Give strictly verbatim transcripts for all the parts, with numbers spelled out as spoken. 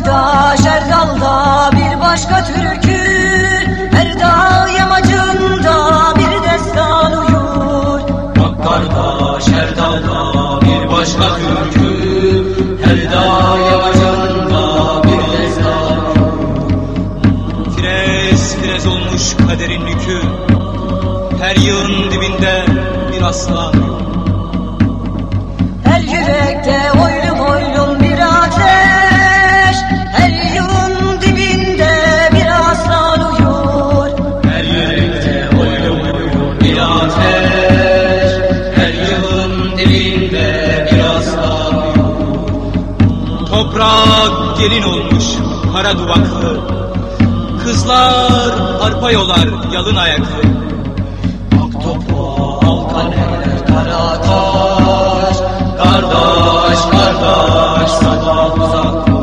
kardeş her dalda bir başka türkü, her dağ yamacında bir destan uyur. Bak kardeş her dalda bir başka türkü, her dağ yamacında bir destan uyur. Firez firez olmuş kaderin yükü, her yığın dibinde bir aslan. Her yürekte oylum oylum bir ateş, her yığın dibinde bir aslan uyur. Her yürekte oylum oylum bir ateş, her yığın dibinde bir aslan uyur. Toprak gelin olmuş kara duvaklı, kızlar arpa yolar yalın ayaklı. Ak toprağa alkan eller kara taş, kardeş kardeş sabah uzaklı.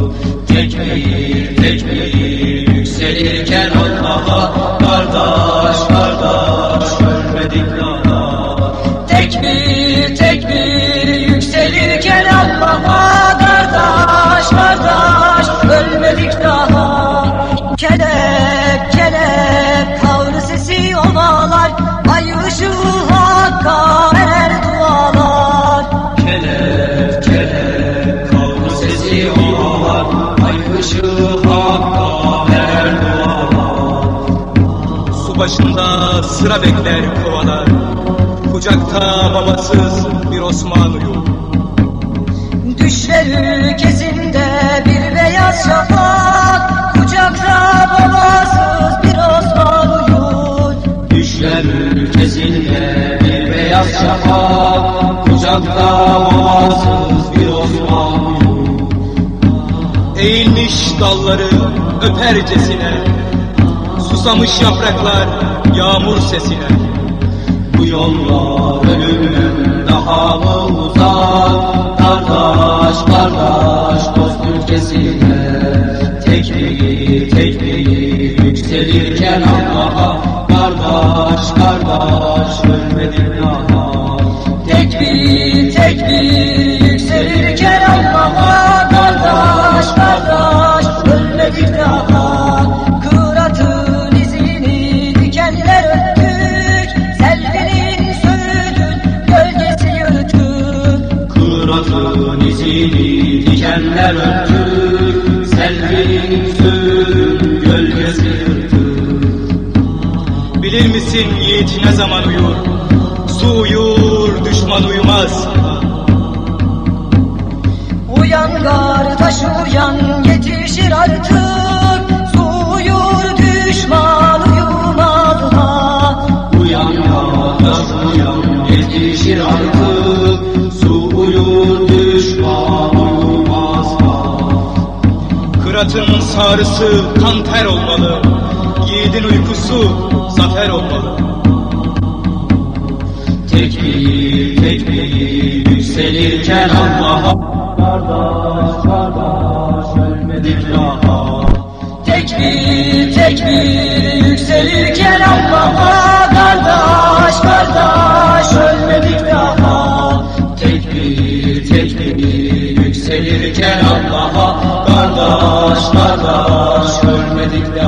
Tekbir tekbir yükselirken Allah'a, kardeş kardeş ölmedik daha. Tekbir tekbir yükselirken Allah'a, kardeş kardeş ölmedik daha. Kelep kelep kavru sesi ovalar, ay ışığı hakka erer dualar. Kelep kelep kavru sesi ovalar, ay ışığı hakka erer dualar. Su başında sıra bekler kovalar, kucakta babasız bir Osman uyur. Düşler ülkesinde bir beyaz şafak, kucakta babasız bir Osman uyur. Düşler ülkesinde bir beyaz şafak, kucakta babasız bir Osman uyur. Eğilmiş dalları öpercesine, susamış yapraklar yağmur sesine. Bu yollar ölümden daha mı uzak? Kardeş kardeş dost ülkesine, tekbir tekbir yükselirken Allah'a, kardeş kardeş ölmedik daha. Tekbir tekbir yükselirken Allah'a, kardeş kardeş ölmedik daha. Kıratın izini dikenler öptük, Selvi'nin söğüdün gölgesi yırtık. Kıratın izini dikenler öptük, Selvi'nin söğüdün gölgesi yırtık. Bilir misin yiğit ne zaman uyur? Su uyur, düşman uyumaz. Uyan kardeş uyan, yetişir artık, su uyur düşman uyumaz ha. Uyan kardeş uyan, yetişir artık, su uyur düşman uyumaz ha. Kıratın sarısı kan ter olmalı, yiğidin uykusu zafer olmalı. Tekbir tekbir yükselirken Allah'a, kardeş kardeş ölmedik daha. Tekbir tekbir yükselirken Allah'a, kardeş kardeş ölmedik daha. Tekbir tekbir yükselirken Allah'a, kardeş kardeş ölmedik daha.